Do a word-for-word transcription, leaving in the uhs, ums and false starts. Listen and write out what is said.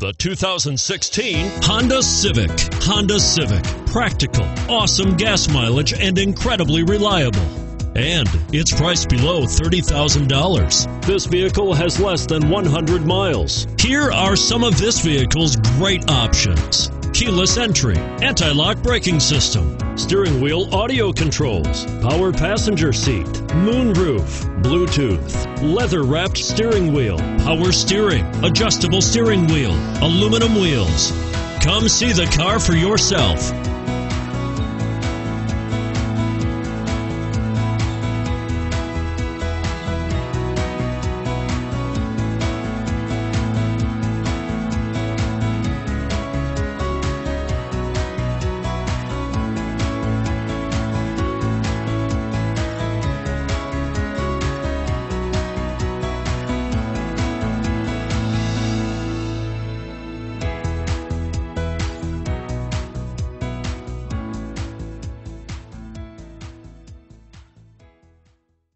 The two thousand sixteen Honda Civic. Honda Civic. Practical, awesome gas mileage, and incredibly reliable. And it's priced below thirty thousand dollars. This vehicle has less than one hundred miles. Here are some of this vehicle's great options: keyless entry, anti-lock braking system, steering wheel audio controls, power passenger seat, moonroof, Bluetooth, leather-wrapped steering wheel, power steering, adjustable steering wheel, aluminum wheels. Come see the car for yourself.